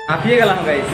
হাঁপিয়ে গেলাম গাইস।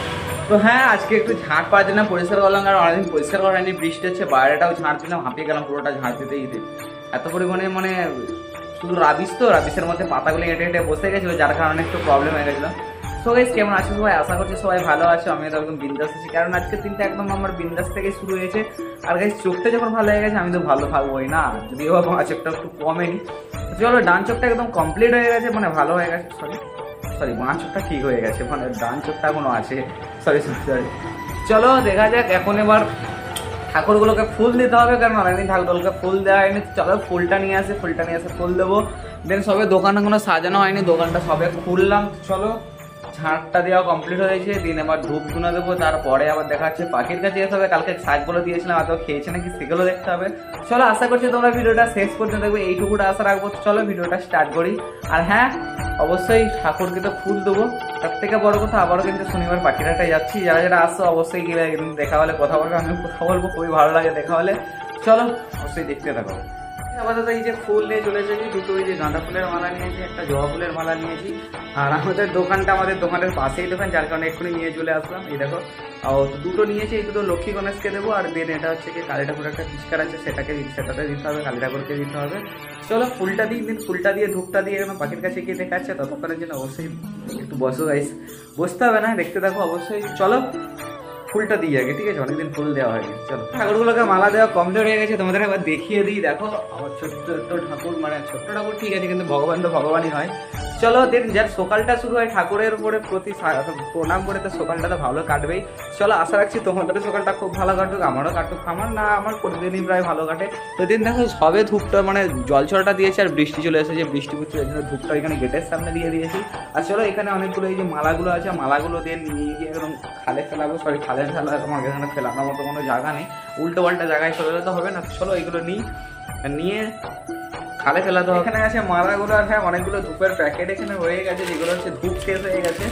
তো হ্যাঁ, আজকে একটু ঝাঁট পাওয়ার জন্য পরিষ্কার করলাম, কারণ অনেকদিন পরিষ্কার করা হয়নি, বৃষ্টি হচ্ছে, বাইরেটাও ঝাঁট দিলাম, হাঁপিয়ে গেলাম পুরোটা ঝাঁট দিতে দিতে। এত পরিমাণে মানে শুধু রাবিশ, তো রাবিশের মধ্যে পাতাগুলো এঁটে এঁটে বসে গেছিলো, যার কারণে একটু প্রবলেম হয়ে গেছিলো। সো গাইস, কেমন আছে সবাই? আশা করছি সবাই ভালো আছে। আমি তো একদম বিন্দাস আছি, কারণ আজকে দিনটা একদম আমার বিন্দাস থেকে শুরু হয়েছে। আর গাইস, চোখটা যখন ভালো হয়ে গেছে আমি তো ভালো থাকবোই না, যদিও বা চোখটা একটু কমেনি। চলো, ডান চোখটা একদম কমপ্লিট হয়ে গেছে, মানে ভালো হয়ে গেছে। সরি সরি, বাঁ চোখটা ঠিক হয়ে গেছে, মানে ডান চোখটা এখনো আছে। Sorry sorry sorry. চলো দেখা যাক, এখন এবার ঠাকুরগুলোকে ফুল দিতে হবে, কারণ অনেকদিন ঠাকুরগুলোকে ফুল দেওয়া হয়নি। চলো ফুলটা নিয়ে আসে, ফুল দেবো। দেন সবে দোকানে কোনো সাজানো হয়নি, দোকানটা সবে খুললাম। চলো, ঝাঁটটা দেওয়া কমপ্লিট হয়েছে, দিন এবার ধূপ ধুনা দেবো। তারপরে আবার দেখা যাচ্ছে পাখির কাছে যেতে হবে, কালকে শাকগুলো দিয়েছিলাম, এত খেয়েছে নাকি সেগুলো দেখতে হবে। চলো, আশা করছি তোমরা ভিডিওটা শেষ পর্যন্ত দেখবে, এইটুকুটা আশা রাখবো। চলো ভিডিওটা স্টার্ট করি। আর হ্যাঁ, অবশ্যই ঠাকুরকে তো ফুল দেবো। তার থেকে বড় কথা, আবারও কিন্তু শনিবার পাখিরাটাই যাচ্ছি। যারা যারা আসছো অবশ্যই গেলে দেখা হলে কথা বলবো, আমি কথা বলবো, খুবই ভালো লাগে দেখা হলে। চলো অবশ্যই দেখতে থাকো। আপাতত এই যে ফুল নিয়ে চলে এসেছি, দুটো ওই যে গাঁদা ফুলের মালা নিয়েছি, একটা জবা ফুলের মালা নিয়েছি। আর আমাদের দোকানের পাশেই দোকান, যার কারণে এক্ষুনি নিয়ে চলে আসলাম। এই দেখো, দুটো নিয়েছি, এই দুটো লক্ষ্মী গণেশকে দেবো। আর দেন এটা হচ্ছে কি কালী ঠাকুর একটা পিচকার আছে, সেটাতে দিতে হবে, কালী ঠাকুরকে দিতে হবে। চলো ফুলটা দিই, দিন ফুলটা দিয়ে ধূপটা দিয়ে একদম পাখির কাছে গিয়ে দেখাচ্ছে, ততক্ষণের জন্য অবশ্যই একটু বসো গাইস। বসতে হবে না, দেখতে থাকো অবশ্যই। চলো ফুলটা দিই আগে, ঠিক আছে? অনেকদিন ফুল দেওয়া হয়নি। চলো, ঠাকুরগুলোকে মালা দেওয়া কমপ্লিট হয়ে গেছে, তোমাদের একবার দেখিয়ে দিই। দেখো আমার ছোট্ট ঠাকুর, মানে ছোট্ট ঠাকুর ঠিক আছে, কিন্তু ভগবান তো ভগবানই হয়। চলো, দেন যার সকালটা শুরু হয় ঠাকুরের উপরে প্রণাম করে, তো সকালটা তো ভালো কাটবেই। চলো, আশা রাখছি তোমাদের সকালটা খুব ভালো কাটুক, আমারও কাটুক। আমার প্রতিদিনই প্রায় ভালো কাটে। তো দিন দেখো, সবে ধূপটা মানে জল ছড়াটা দিয়েছে, আর বৃষ্টি চলে এসেছে, বৃষ্টি পড়ছে, এই জন্য ধূপটা এখানে গেটের সামনে দিয়ে দিয়েছি। আর চলো, এখানে অনেকগুলো এই যে মালাগুলো আছে, মালাগুলো দিয়ে নিয়ে গিয়ে একদম খালে ফেলাবো। সরি, খালে ফেলা আমার এখানে ফেলানোর মতো কোনো জায়গা নেই, উল্টো পাল্টা জায়গায় ফেলে তো হবে না। চলো এগুলো নিয়ে খালে ফেলাতে হবে। এখানে আছে মালাগুলো, আর হ্যাঁ অনেকগুলো ধূপের প্যাকেট এখানে হয়ে গেছে, যেগুলো হচ্ছে ধূপ শেষ হয়ে গেছে,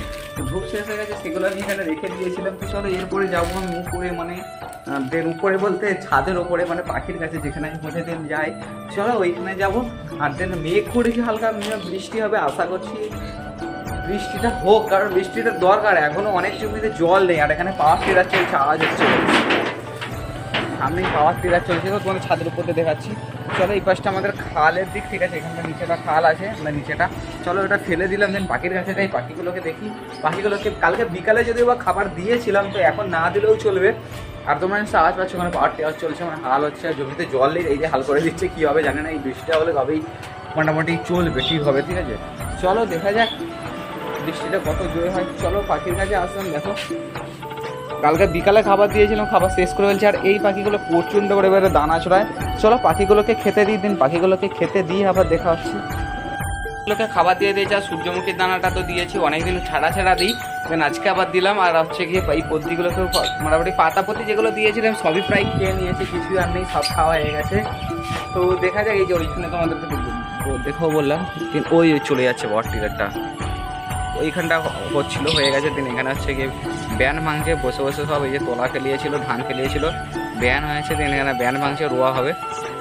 সেগুলো আমি এখানে রেখে দিয়েছিলাম। তো চলো এরপরে যাবো আমি উপরে, মানে উপরে বলতে ছাদের ওপরে, মানে পাখির কাছে যেখানে আমি প্রতিদিন যাই। চলো ওইখানে যাবো। আর দেন মেঘ করেছি, হালকা বৃষ্টি হবে আশা করছি। বৃষ্টিটা হোক, কারণ বৃষ্টিটা দরকার, এখনো অনেক জমিতে জল নেই। আর এখানে পাওয়ার টিলার চলছে, আওয়াজ হচ্ছে, সামনেই পাওয়ার টিলার চলছে, তো তোমাদের ছাদের উপর দেখাচ্ছি। চলো, এই পাশটা আমাদের খালের দিক, ঠিক আছে? এখানটা নিচেটা খাল আছে, মানে নিচেটা। চলো এটা ফেলে দিলাম, দেন পাখির কাছে যাই, পাখিগুলোকে দেখি। পাখিগুলোকে কালকে বিকালে যদিও বা খাবার দিয়েছিলাম, তো এখন না দিলেও চলবে। আর তোমরা আওয়াজ পাচ্ছ, মানে পাওয়ার টিলার চলছে, মানে হাল হচ্ছে, জমিতে জল নেই, এই যে হাল করে দিচ্ছে, কী হবে জানে না। এই বৃষ্টিটা হলে তবেই মোটামুটি চলবে, ঠিক হবে, ঠিক আছে? চলো দেখা যাক বৃষ্টিটা কত জোরে হয়। চলো পাখির কাছে আসলাম। দেখো, কালকে বিকালে খাবার দিয়েছিলাম, খাবার শেষ করে ফেলছি। আর এই পাখিগুলো প্রচণ্ড করে এবারে দানা ছড়ায়। চলো পাখিগুলোকে খেতে দিই, দিন পাখিগুলোকে খেতে দিয়ে আবার দেখা আসছি। পাখিগুলোকে খাবার দিয়ে দিয়েছি, আর সূর্যমুখীর দানাটা তো দিয়েছি, অনেকদিন ছাড়া দিই, দেন আজকে আবার দিলাম। আর হচ্ছে গিয়ে এই পদ্মিগুলোকেও মোটামুটি পাতাপতি যেগুলো দিয়েছিলাম সবই প্রায় খেয়ে নিয়েছে, কিছুই আর নেই, সব খাওয়া হয়ে গেছে। তো দেখা যাক, এই যে ওইখানে তোমাদেরকে দেখো বললাম, ওই চলে যাচ্ছে বট টিলারটা, ওইখানটা হচ্ছিল, হয়ে গেছে। দিন এখানে হচ্ছে গিয়ে ব্যান ভাঙছে, বসে বসে সব এই যে তোলা ফেলিয়েছিল, ধান ফেলিয়েছিল, ব্যান হয়েছে, দিন এখানে ব্যান ভাঙছে, রোয়া হবে।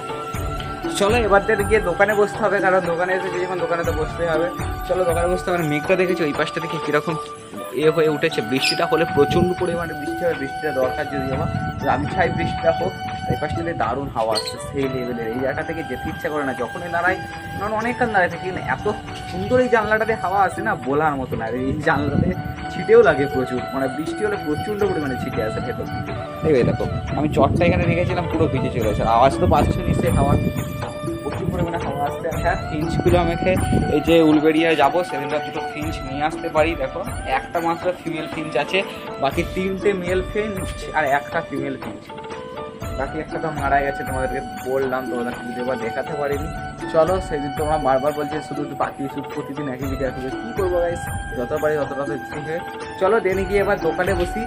চলো এবার গিয়ে দোকানে বসতে হবে, কারণ দোকানে এসেছি যখন, দোকানে তো বসতে হবে। চলো দোকানে বসতে হবে। মেঘটা দেখেছি ওই পাশটা দেখে কীরকম হয়ে উঠেছে। বৃষ্টিটা হলে প্রচণ্ড পরিমাণে বৃষ্টি হয়, বৃষ্টিটা দরকার যদি আমার, আমি চাই বৃষ্টিটা হোক। এই পাশটা থেকে দারুণ হাওয়া আসছে, সেই লেভেলের। এই জায়গা থেকে যেতে ইচ্ছা করে না, যখনই দাঁড়াই, কারণ অনেকক্ষণ দাঁড়ায় থাকি, এত সুন্দর এই জানলাটাতে হাওয়া আসে না, বলার মতো না। এই জানলাতে ছিটেও লাগে প্রচুর, মানে বৃষ্টি হলে প্রচণ্ড পরিমাণে ছিটে আসে ভেতর দিকে। এই দেখো, আমি চটটা এখানে রেখেছিলাম, পুরো ভিজে চলে আসে। আওয়াজ তো পাচ্ছে নিশ্চয়ই হাওয়ার, প্রচুর পরিমাণে হাওয়া আসতে। হ্যাঁ, ফিঞ্চগুলো আমাকে এই যে উলবেড়িয়া যাবো, সেদিনটা দুটো ফিঞ্চ নিয়ে আসতে পারি। দেখো, একটা মাত্র ফিমেল ফিঞ্চ আছে, বাকি 3টে মেল ফিঞ্চ আর একটা ফিমেল ফিঞ্চ, বাকি একটা তো মারা গেছে, তোমাদেরকে বললাম, তোমাদেরকে যদি এবার দেখাতে পারিনি। চলো, সেদিন তোমরা বারবার বলছে শুধু পাখি শুধু প্রতিদিন একই ভিডিও আসবে, কী করবো গাইস, যত পারি ততটা তো ঠিক হয়ে। চলো দেনে গিয়ে এবার দোকানে বসি।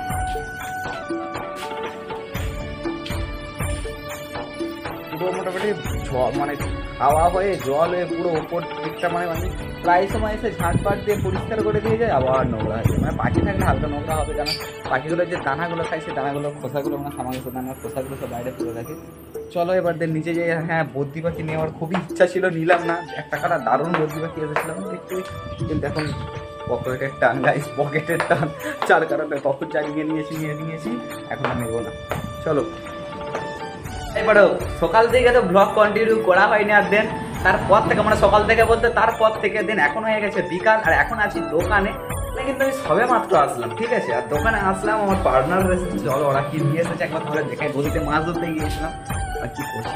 পুরো মোটামুটি মানে হাওয়া হয়ে জল হয়ে পুরো ওপর দিকটা, মানে আমি প্রায় সময় এসে ঝাঁটপাট দিয়ে পরিষ্কার করে দিয়ে যায়, আবার নোংরা হয়ে যায়। মানে পাখি থাকলে হালকা নোংরা হবে, কারণ পাখিগুলো যে দানাগুলো খায়, সেই দানাগুলো খোসাগুলো, মানে সামান্য দানার খোসাগুলো সব বাইরে পড়ে থাকে। চলো এবার নিচে যাই। হ্যাঁ, বদ্রি পাখি নেওয়ার খুবই ইচ্ছা ছিল, নিলাম না। একটা কাটা দারুণ বদ্রি পাখি এসেছিলাম দেখতে, কিন্তু এখন পকেটের টান গাইস, পকেটের টান। চার কারণে তখন নিয়ে নিয়েছি, এখন আর নেবো না। চলো এবারও সকাল থেকে তো ব্লগ কন্টিনিউ করা হয়নি আর দেন তারপর থেকে মানে সকাল থেকে বলতে তারপর থেকে দিন এখন হয়ে গেছে বিকাল, আর এখন আছি দোকানে। কিন্তু আমি সবে মাত্র আসলাম, ঠিক আছে। আর দোকানে আসলাম, আমার পার্টনার এসেছে, চলো ওরা কি নিয়ে এসেছে একবার তাহলে দেখাই। বলতে মাছ ধরতে গিয়েছিলাম, আর কি করছে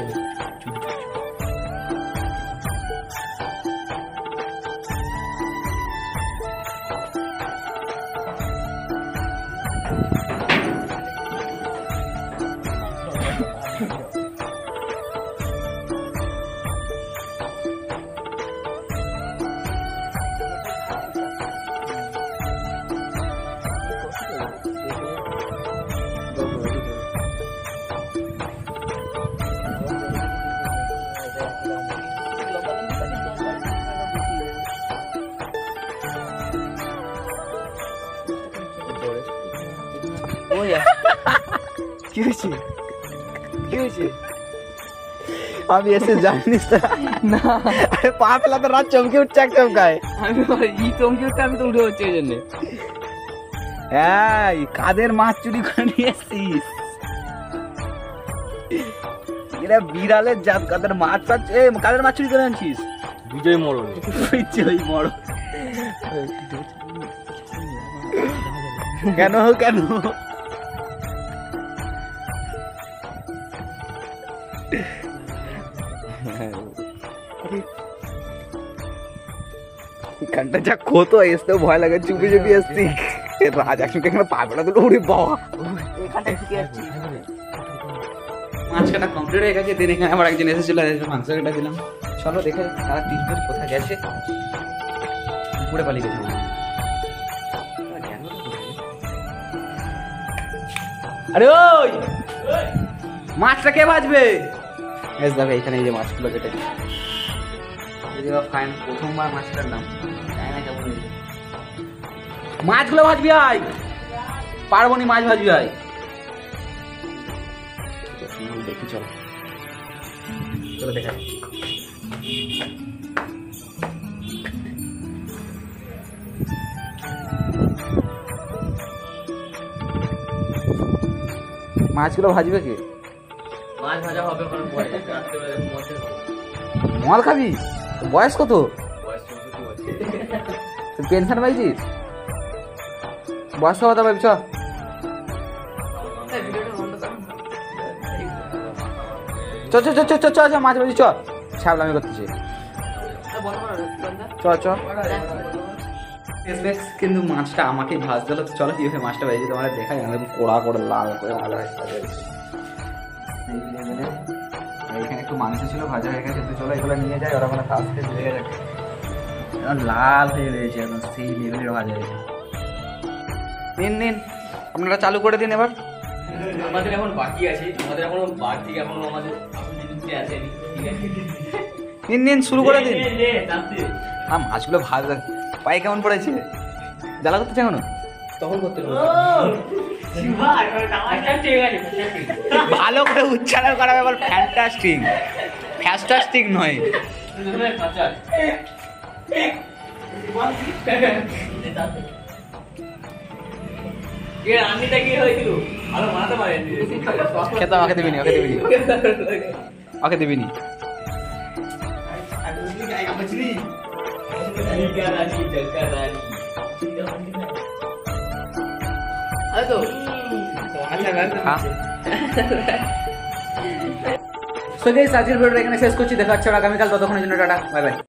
কি হয়েছে, কি হয়েছে? আমি এসে জানিস না, পা ফেলা তো রাত চমকে উঠছে, এক চমকায় আমি চমকে উঠতে আমি তো উঠে হচ্ছে এই জন্য। হ্যাঁ, কাদের মাছ চুরি করে নিয়ে এসছিস? এরা বিড়ালের জাত, কাদের মাছ পাচ্ছ? কাদের মাছ চুরি করে আনছিস? বিজয় মরণ, বিজয় মরণ। কেন কেন? এখানটা যা কত এসতেও ভয় লাগে, চুপি চুপি এসছি। রাজ একসঙ্গে এখানে পাগলা দিল, উড়ে বাবা। মাছ কাটা কমপ্লিট হয়ে গেছে, দিন এখানে আমার একজন এসেছিল, মাংস কাটা দিলাম। চলো দেখে তারা তিনজন কোথায় গেছে, পুকুরে পালিয়ে গেছে। আরে ওই মাছটা কে ভাজবে? এস দেখো এখানে এই যে মাছগুলো কেটে ফাইন, প্রথমবার মাছ কাটলাম, জানি না কেমন হয়েছে। মাছগুলো ভাজবি আয়, পারবো নি মাছ ভাজবি আয়। দেখি চলো, চলো দেখা মাছগুলো ভাজবে কে? মাছ ভাজা হবে মল খাবি? বয়স কত? পেনশন পাইছিস? বয়স কত ভাবছ? চ চ চ চ চ মাছ ভাজি, চ ছাবলামি করতেছি, চ চ। কিন্তু মাছটা আমাকে ভাজতে হলো, চলো কিভাবে মাছটা ভেজে তোমাদের দেখাই। আমাদের কোড়া করে লাল করে ভালো ভাজতে হয়েছে। এখানে একটু মাংস ছিল, ভাজা হয়ে গেছে, তো চলো এগুলো নিয়ে যাই, ওরা মানে কাজতে লেগে যাবে। লাল হয়ে রয়েছে এখন, সেই লেভেলের ভাজা হয়েছে। নিন নিন, আপনারা চালু করে দিন এবার। আমাদের এখন বাকি আছে, আমাদের এখনো বাড়তি, এখনো আমাদের আসেনি, ঠিক আছে। নিন নিন, শুরু করে দিন। আর মাছগুলো ভাজা পায়ে কেমন পড়েছে? জ্বালা করতে চাও না? তখন করতে ভালো করে উচ্চারণ করা ব্যাপার, ফ্যান্টাস্টিক, ফ্যান্টাস্টিক নয়। খেতে আমাকে দিবিনি, ওকে দিবিনি, ওকে দিবিনি। আজকের ভিডিওটা এখানে শেষ করছি, দেখা হচ্ছে আগামীকাল, ততক্ষণের জন্য টাটা, বাই বাই।